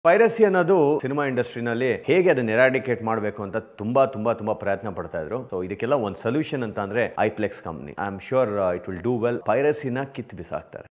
Piracy ಅನ್ನೋದು cinema ಇಂಡಸ್ಟ್ರಿನಲ್ಲಿ ಹೇಗೆ ಅದನ್ನ ಎರಾಡಿಕೇಟ್ ಮಾಡಬೇಕು ಅಂತ ತುಂಬಾ ಪ್ರಯತ್ನ ಪಡ್ತಾ ಇದ್ರು. ಸೊ ಇದಕ್ಕೆಲ್ಲ ಒಂದು ಸೊಲ್ಯೂಷನ್ ಅಂತ ಅಂದ್ರೆ Aiplex company. I am sure it will do well. ಪೈರಸಿನ ಕಿತ್ತು ಬಿಸಾಕ್ತಾರೆ.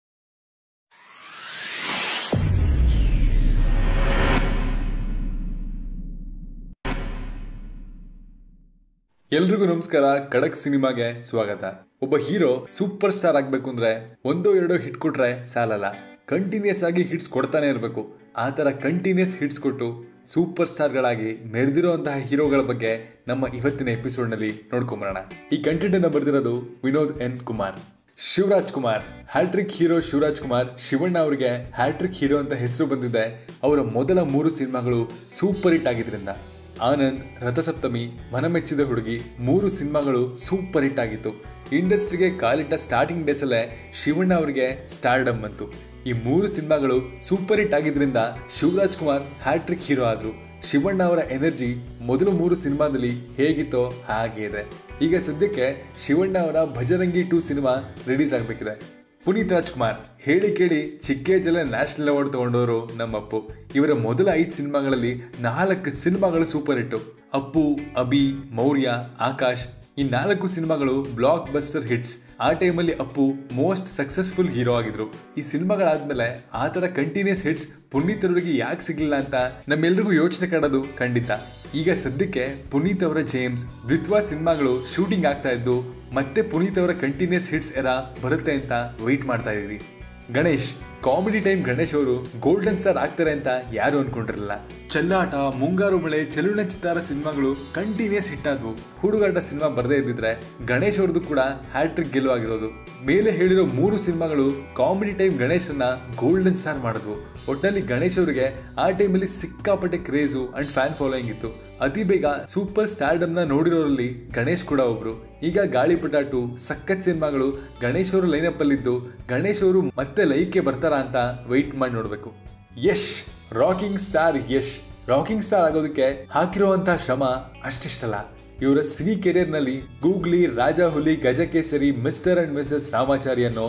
ಎಲ್ರಿಗೂ ನಮಸ್ಕಾರ. ಖಡಕ್ ಸಿನಿಮಾಗೆ ಸ್ವಾಗತ. ಒಬ್ಬ ಹೀರೋ ಸೂಪರ್ ಸ್ಟಾರ್ ಆಗ್ಬೇಕು ಅಂದ್ರೆ ಒಂದೋ ಎರಡೋ ಹಿಟ್ ಕೊಟ್ರೆ ಸಾಲಲ್ಲ, ಕಂಟಿನ್ಯೂಸ್ ಆಗಿ ಹಿಟ್ಸ್ ಕೊಡ್ತಾನೆ ಇರಬೇಕು. ಆ ತರ ಕಂಟಿನ್ಯೂಸ್ ಹಿಟ್ಸ್ ಕೊಟ್ಟು ಸೂಪರ್ ಸ್ಟಾರ್ಗಳಾಗಿ ಮೆರೆದಿರುವಂತಹ ಹೀರೋಗಳ ಬಗ್ಗೆ ನಮ್ಮ ಇವತ್ತಿನ ಎಪಿಸೋಡ್ ನಲ್ಲಿ ನೋಡ್ಕೊಂಬರೋಣ. ಈ ಕಂಟೆಂಟ್ ಅನ್ನ ಬರೆದಿರೋದು Vinod N Kumar. Shivaraj Kumar, hat trick hero Shivaraj Kumar. Shivanna ಅವರಿಗೆ ಹ್ಯಾಟ್ರಿಕ್ ಹೀರೋ ಅಂತ ಹೆಸರು ಬಂದಿದೆ ಅವರ ಮೊದಲ 3 ಸಿನಿಮಾಗಳು ಸೂಪರ್ ಹಿಟ್ ಆಗಿದ್ರಿಂದ. ಆನಂದ್, ರಥಸಪ್ತಮಿ, ಮನಮೆಚ್ಚಿದ ಹುಡುಗಿ 3 ಸಿನಿಮಾಗಳು ಸೂಪರ್ ಹಿಟ್ ಆಗಿತ್ತು. ಇಂಡಸ್ಟ್ರಿಗೆ ಕಾಲಿಟ್ಟ ಸ್ಟಾರ್ಟಿಂಗ್ ಡೇಸಲ್ಲೇ ಶಿವಣ್ಣ ಅವರಿಗೆ ಸ್ಟಾರ್ಡಮ್ ಬಂತು. ಈ 3 ಸಿನಿಮಾಗಳು ಸೂಪರ್ ಹಿಟ್ ಆಗಿದ್ರಿಂದ ಶಿವರಾಜ್ ಕುಮಾರ್ ಹ್ಯಾಟ್ರಿಕ್ ಹೀರೋ ಆದ್ರು. ಶಿವಣ್ಣ ಅವರ ಎನರ್ಜಿ ಮೊದಲು 3 ಸಿನಿಮಾದಲ್ಲಿ ಹೇಗಿತ್ತೋ ಹಾಗೆ ಇದೆ. ಈಗ ಸದ್ಯಕ್ಕೆ ಶಿವಣ್ಣ ಅವರ ಭಜರಂಗಿ 2 ಸಿನಿಮಾ ರಿಲೀಸ್ ಆಗಬೇಕಿದೆ. ಪುನೀತ್ ರಾಜ್ಕುಮಾರ್, ಹೇಳಿ ಕೇಳಿ ಚಿಕ್ಕೇಜಲ್ಲೇ ನ್ಯಾಷನಲ್ ಅವಾರ್ಡ್ ತಗೊಂಡವರು ನಮ್ಮಪ್ಪು. ಇವರ ಮೊದಲ 5 ಸಿನಿಮಾಗಳಲ್ಲಿ 4 ಸಿನಿಮಾಗಳು ಸೂಪರ್ ಹಿಟ್ಟು. ಅಪ್ಪು, ಅಭಿ, ಮೌರ್ಯ, ಆಕಾಶ್ ಈ 4 ಸಿನಿಮಾಗಳು ಬ್ಲಾಕ್ ಬಸ್ಟರ್ ಹಿಟ್ಸ್. ಆ ಟೈಮಲ್ಲಿ ಅಪ್ಪು ಮೋಸ್ಟ್ ಸಕ್ಸಸ್ಫುಲ್ ಹೀರೋ ಆಗಿದ್ರು. ಈ ಸಿನಿಮಾಗಳಾದ್ಮೇಲೆ ಆ ತರ ಕಂಟಿನ್ಯೂಸ್ ಹಿಟ್ಸ್ ಪುನೀತ್ ಅವರಿಗೆ ಯಾಕೆ ಸಿಗ್ಲಿಲ್ಲ ಅಂತ ನಮ್ಮೆಲ್ರಿಗೂ ಯೋಚನೆ ಕಾಡೋದು ಖಂಡಿತ. ಈಗ ಸದ್ಯಕ್ಕೆ ಪುನೀತ್ ಅವರ ಜೇಮ್ಸ್, ದ್ವಿತ್ವ ಸಿನಿಮಾಗಳು ಶೂಟಿಂಗ್ ಆಗ್ತಾ ಇದ್ದು ಮತ್ತೆ ಪುನೀತ್ ಅವರ ಕಂಟಿನ್ಯೂಸ್ ಹಿಟ್ಸ್ ಎರಾ ಬರುತ್ತೆ ಅಂತ ವೆಯ್ಟ್ ಮಾಡ್ತಾ ಇದೀವಿ. ಗಣೇಶ್, ಕಾಮಿಡಿ ಟೈಮ್ ಗಣೇಶ್ ಅವರು ಗೋಲ್ಡನ್ ಸ್ಟಾರ್ ಆಗ್ತಾರೆ ಅಂತ ಯಾರು ಅನ್ಕೊಂಡಿರಲಿಲ್ಲ. ಚೆಲ್ಲಾಟ, ಮುಂಗಾರು ಮಳೆ, ಚೆಲುವಿನ ಚಿತ್ತಾರ ಸಿನಿಮಾಗಳು ಕಂಟಿನ್ಯೂಸ್ ಹಿಟ್ ಆದ್ವು. ಹುಡುಗಾಟ ಸಿನಿಮಾ ಬರದೇ ಇದ್ದಿದ್ರೆ ಗಣೇಶ್ ಅವ್ರದ್ದು ಕೂಡ ಹ್ಯಾಟ್ರಿಕ್ ಗೆಲುವಾಗಿರೋದು. ಮೇಲೆ ಹೇಳಿರೋ 3 ಸಿನಿಮಾಗಳು ಕಾಮಿಡಿ ಟೈಮ್ ಗಣೇಶನ್ನ ಗೋಲ್ಡನ್ ಸ್ಟಾರ್ ಮಾಡಿದ್ವು. ಒಟ್ಟಿನಲ್ಲಿ ಗಣೇಶ್ ಅವರಿಗೆ ಆ ಟೈಮಲ್ಲಿ ಸಿಕ್ಕಾಪಟ್ಟೆ ಕ್ರೇಜು ಅಂಡ್ ಫ್ಯಾನ್ ಫಾಲೋಯಿಂಗ್ ಇತ್ತು. ಅತಿ ಬೇಗ ಸೂಪರ್ ಸ್ಟಾರ್ಡಮ್ ನ ನೋಡಿರೋರಲ್ಲಿ ಗಣೇಶ್ ಕೂಡ ಒಬ್ರು. ಈಗ ಗಾಳಿಪಟ 2 ಸಖತ್ ಸಿನಿಮಾಗಳು ಗಣೇಶ್ ಅವರು ಲೈನಪ್ ಅಲ್ಲಿದ್ದು ಗಣೇಶ್ ಅವರು ಮತ್ತೆ ಲೈಕ್ಗೆ ಬರ್ತಾರ ಅಂತ ವೆಯ್ಟ್ ಮಾಡಿ ನೋಡ್ಬೇಕು. Yash, rocking star Yash. Rocking star ಆಗೋದಕ್ಕೆ ಹಾಕಿರುವಂತಹ ಶ್ರಮ ಅಷ್ಟಿಷ್ಟಲ್ಲ. ಇವರ ಸಿನಿ ಕೆರಿಯರ್ ನಲ್ಲಿ Googly, Rajahuli, Gajakesari, mister and missus Ramachari ಅನ್ನೋ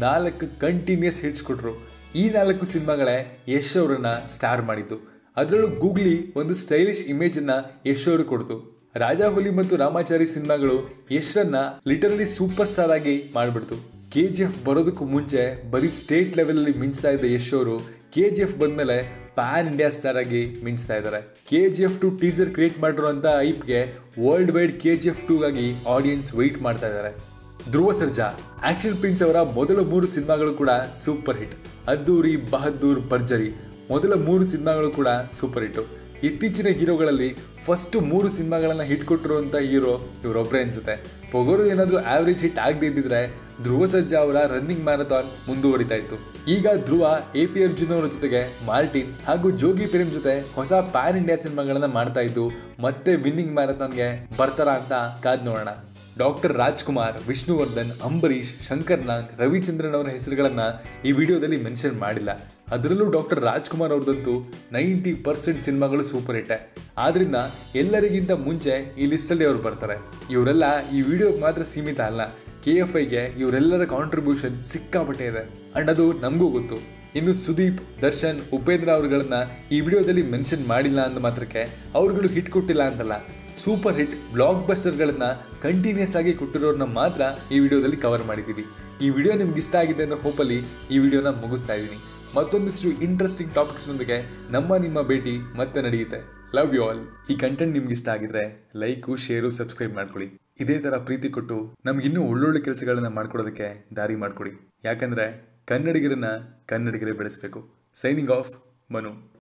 4 ಕಂಟಿನ್ಯೂಸ್ ಹಿಟ್ಸ್ ಕೊಟ್ರು. ಈ 4 ಸಿನಿಮಾಗಳೇ ಯಶ್ ಅವರನ್ನ ಸ್ಟಾರ್ ಮಾಡಿದ್ದು. ಅದರಲ್ಲೂ ಗೂಗ್ಲಿ ಒಂದು ಸ್ಟೈಲಿಶ್ ಇಮೇಜ್ ಅನ್ನ ಯಶ್ ಅವರು ಕೊಡ್ತು. ರಾಜಾಹುಲಿ ಮತ್ತು ರಾಮಾಚಾರಿ ಸಿನಿಮಾಗಳು ಯಶ್ರನ್ನ ಲಿಟರಲಿ ಸೂಪರ್ ಸ್ಟಾರ್ ಆಗಿ ಮಾಡ್ಬಿಡ್ತು. KGF ಬರೋದಕ್ಕೂ ಮುಂಚೆ ಬರೀ ಸ್ಟೇಟ್ ಲೆವೆಲ್ ಅಲ್ಲಿ ಮಿಂಚ್ತಾ ಇದ್ದ ಯಶ್ ಅವರು KGF ಬಂದ್ಮೇಲೆ ಪ್ಯಾನ್ ಇಂಡಿಯಾ ಸ್ಟಾರ್ ಆಗಿ ಮಿಂಚ್ತಾ ಇದ್ದಾರೆ. KGF 2 ಟೀಸರ್ ಕ್ರಿಯೇಟ್ ಮಾಡಿರುವಂತ ಐಪ್ಗೆ ವರ್ಲ್ಡ್ ವೈಡ್ KGF 2 ಗಾಗಿ ಆಡಿಯನ್ಸ್ ವೆಯ್ಟ್ ಮಾಡ್ತಾ ಇದ್ದಾರೆ. ಧ್ರುವ ಸರ್ಜಾ, ಆಕ್ಷನ್ ಪ್ರಿನ್ಸ್ ಅವರ ಮೊದಲ 3 ಸಿನಿಮಾಗಳು ಕೂಡ ಸೂಪರ್ ಹಿಟ್. ಅದ್ದೂರಿ, ಬಹದ್ದೂರ್, ಭರ್ಜರಿ ಮೊದಲ 3 ಸಿನಿಮಾಗಳು ಕೂಡ ಸೂಪರ್ ಹಿಟ್ಟು. ಇತ್ತೀಚಿನ ಹೀರೋಗಳಲ್ಲಿ ಫಸ್ಟ್ 3 ಸಿನಿಮಾಗಳನ್ನ ಹಿಟ್ ಕೊಟ್ಟಿರುವಂತ ಹೀರೋ ಇವರೊಬ್ಬರೇ ಅನ್ಸುತ್ತೆ. ಪೊಗರು ಏನಾದ್ರೂ ಆವರೇಜ್ ಹಿಟ್ ಆಗದೆ ಇದ್ದಿದ್ರೆ ಧ್ರುವ ಸರ್ಜಾ ಅವರ ರನ್ನಿಂಗ್ ಮ್ಯಾರಥಾನ್ ಮುಂದುವರಿತಾ ಇತ್ತು. ಈಗ ಧ್ರುವ AP ಅರ್ಜುನ್ ಅವರ ಜೊತೆಗೆ ಮಾರ್ಟಿನ್ ಹಾಗೂ ಜೋಗಿ ಪ್ರೇಮ್ ಜೊತೆ ಹೊಸ ಪ್ಯಾನ್ ಇಂಡಿಯಾ ಸಿನಿಮಾಗಳನ್ನ ಮಾಡ್ತಾ ಇದ್ದು ಮತ್ತೆ ವಿನ್ನಿಂಗ್ ಮ್ಯಾರಥಾನ್ಗೆ ಬರ್ತಾರ ಅಂತ ಕಾದ್ ನೋಡೋಣ. ಡಾಕ್ಟರ್ ರಾಜ್ಕುಮಾರ್, ವಿಷ್ಣುವರ್ಧನ್, ಅಂಬರೀಶ್, ಶಂಕರ್ ನಾಗ್, ರವಿಚಂದ್ರನ್ ಅವರ ಹೆಸರುಗಳನ್ನ ಈ ವಿಡಿಯೋದಲ್ಲಿ ಮೆನ್ಷನ್ ಮಾಡಿಲ್ಲ. ಅದರಲ್ಲೂ ಡಾಕ್ಟರ್ ರಾಜ್ಕುಮಾರ್ ಅವ್ರದಂತೂ 90% ಸಿನಿಮಾಗಳು ಸೂಪರ್ ಹಿಟ್ಟೆ. ಆದ್ರಿಂದ ಎಲ್ಲರಿಗಿಂತ ಮುಂಚೆ ಈ ಲಿಸ್ಟಲ್ಲಿ ಅವರು ಬರ್ತಾರೆ. ಇವರೆಲ್ಲ ಈ ವಿಡಿಯೋಗೆ ಮಾತ್ರ ಸೀಮಿತ ಅಲ್ಲ. KFIಗೆ ಇವರೆಲ್ಲರ ಕಾಂಟ್ರಿಬ್ಯೂಷನ್ ಸಿಕ್ಕಾಪಟ್ಟೆ ಇದೆ ಅಂಡ್ ಅದು ನಮಗೂ ಗೊತ್ತು. ಇನ್ನು ಸುದೀಪ್, ದರ್ಶನ್, ಉಪೇಂದ್ರ ಅವರುಗಳನ್ನ ಈ ವಿಡಿಯೋದಲ್ಲಿ ಮೆನ್ಷನ್ ಮಾಡಿಲ್ಲ ಅಂದ ಮಾತ್ರಕ್ಕೆ ಅವ್ರುಗಳು ಹಿಟ್ ಕೊಟ್ಟಿಲ್ಲ ಅಂತಲ್ಲ. ಸೂಪರ್ ಹಿಟ್ ಬ್ಲಾಕ್ ಬಸ್ಟರ್ಗಳನ್ನ ಕಂಟಿನ್ಯೂಸ್ ಆಗಿ ಕೊಟ್ಟಿರೋರನ್ನ ಮಾತ್ರ ಈ ವಿಡಿಯೋದಲ್ಲಿ ಕವರ್ ಮಾಡಿದ್ದೀವಿ. ಈ ವಿಡಿಯೋ ನಿಮ್ಗೆ ಇಷ್ಟ ಆಗಿದೆ ಅನ್ನೋ ಹೋಪಲ್ಲಿ ಈ ವಿಡಿಯೋನ ಮುಗಿಸ್ತಾ ಇದ್ದೀನಿ. ಮತ್ತೊಂದಿಷ್ಟು ಇಂಟ್ರೆಸ್ಟಿಂಗ್ ಟಾಪಿಕ್ಸ್ನೊಂದಿಗೆ ನಿಮ್ಮ ಭೇಟಿ ಮತ್ತೆ ನಡೆಯುತ್ತೆ. Love you all. ಈ ಕಂಟೆಂಟ್ ನಿಮ್ಗೆ ಇಷ್ಟ ಆಗಿದ್ರೆ ಲೈಕು, ಶೇರು, ಸಬ್ಸ್ಕ್ರೈಬ್ ಮಾಡ್ಕೊಳ್ಳಿ. ಇದೇ ತರ ಪ್ರೀತಿ ಕೊಟ್ಟು ನಮ್ಗಿನ್ನೂ ಒಳ್ಳೊಳ್ಳೆ ಕೆಲಸಗಳನ್ನ ಮಾಡ್ಕೊಡೋದಕ್ಕೆ ದಾರಿ ಮಾಡ್ಕೊಡಿ. ಯಾಕಂದ್ರೆ ಕನ್ನಡಿಗರನ್ನ ಕನ್ನಡಿಗರೇ ಬೆಳೆಸಬೇಕು. Signing off, Manu.